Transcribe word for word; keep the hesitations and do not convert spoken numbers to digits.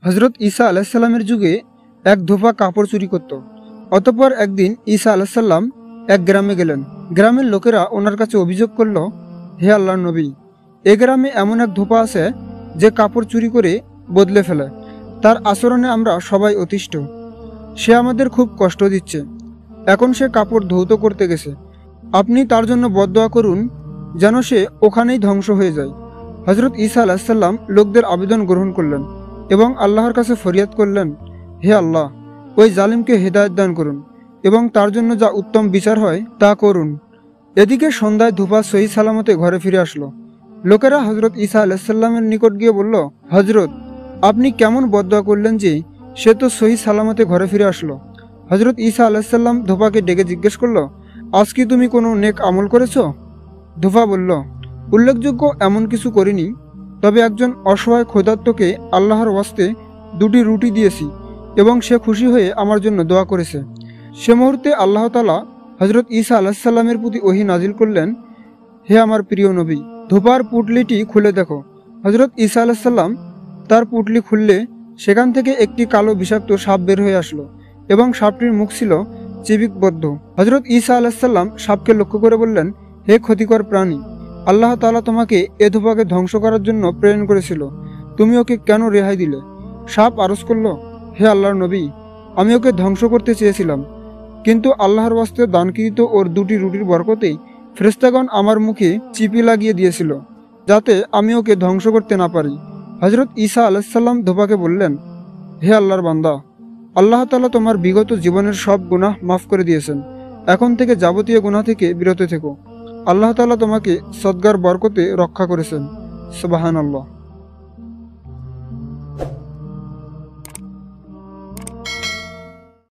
হজরত ঈসা আলাইসাল্লামের যুগে এক ধোপা কাপড় চুরি করত। অতঃপর একদিন ঈসা আলাইসাল্লাম এক গ্রামে গেলেন। গ্রামের লোকেরা ওনার কাছে অভিযোগ করল, হে আল্লাহর নবী, এ গ্রামে এমন এক ধোপা আছে যে কাপড় চুরি করে বদলে ফেলে। তার আচরণে আমরা সবাই অতিষ্ঠ। সে আমাদের খুব কষ্ট দিচ্ছে। এখন সে কাপড় ধৌত করতে গেছে। আপনি তার জন্য বদদোয়া করুন যেন সে ওখানেই ধ্বংস হয়ে যায়। হজরত ঈসা আলাইসাল্লাম লোকদের আবেদন গ্রহণ করলেন এবং আল্লাহর কাছে ফরিয়াদ করলেন, হে আল্লাহ, ওই জালিমকে হেদায়েত দান করুন এবং তার জন্য যা উত্তম বিচার হয় তা করুন। এদিকে সন্ধ্যায় ধোপা সহি সালামতে ঘরে ফিরে আসলো। লোকেরা হজরত ঈসা আলাইসাল্লামের নিকট গিয়ে বলল, হজরত, আপনি কেমন বদদোয়া করলেন যে সে তো সহি সালামতে ঘরে ফিরে আসলো। হজরত ঈসা আলাইসাল্লাম ধোপাকে ডেকে জিজ্ঞেস করল, আজ কি তুমি কোনো নেক আমল করেছ? ধোপা বলল, উল্লেখযোগ্য এমন কিছু করিনি, তবে একজন অসহায় ক্ষুধার্তকে আল্লাহর ওয়াস্তে দুটি রুটি দিয়েছি এবং সে খুশি হয়ে আমার জন্য দোয়া করেছে। সে মুহূর্তে আল্লাহ তাআলা হজরত ঈসা আলাইসাল্লামের প্রতি ওহী নাজিল করলেন, হে আমার প্রিয় নবী, ধোপার পুটলিটি খুলে দেখো। হজরত ঈসা আলাইসাল্লাম তার পুটলি খুললে সেখান থেকে একটি কালো বিষাক্ত সাপ বের হয়ে আসলো এবং সাপটির মুখ ছিল চিবিকবদ্ধ। হজরত ঈসা আলাইসাল্লাম সাপকে লক্ষ্য করে বললেন, হে ক্ষতিকর প্রাণী, আল্লাহ তাআলা তোমাকে এ ধোপাকে ধ্বংস করার জন্য প্রেরণ করেছিল, তুমি ওকে কেন রেহাই দিলে? সাপ আরজ করল, হে আল্লাহর নবী, আমি ওকে ধ্বংস করতে চেয়েছিলাম, কিন্তু আল্লাহর ওয়াস্তে দানকৃত ওর দুটি রুটির বরকতেই ফেরেশতাগণ আমার মুখে চিপি লাগিয়ে দিয়েছিল, যাতে আমি ওকে ধ্বংস করতে না পারি। হজরত ঈসা আলাইসাল্লাম ধোপাকে বললেন, হে আল্লাহর বান্দা, আল্লাহ তাআলা তোমার বিগত জীবনের সব গুনাহ মাফ করে দিয়েছেন। এখন থেকে যাবতীয় গুনাহ থেকে বিরত থেকো। আল্লাহ তাআলা তোমাকে সদগার বরকতে রক্ষা করেছেন। সুবহানাল্লাহ।